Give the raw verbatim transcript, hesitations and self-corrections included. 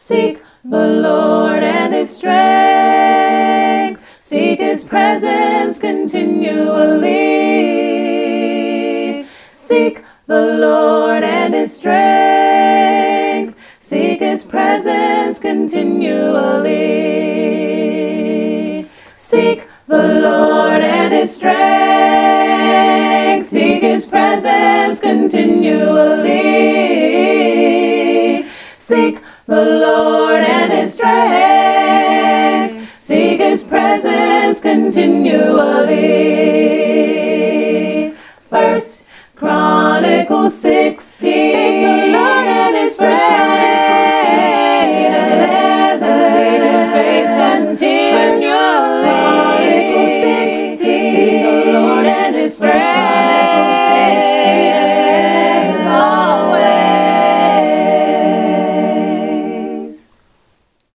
Seek the Lord and His strength. Seek His presence continually. Seek the Lord and His strength. Seek His presence continually. Seek the Lord and His strength. Seek His presence continually. Seek the Lord and His strength. Seek His presence continually. First Chronicles sixteen. Seek the Lord and His strength. Seek His face continually. Chronicles sixteen.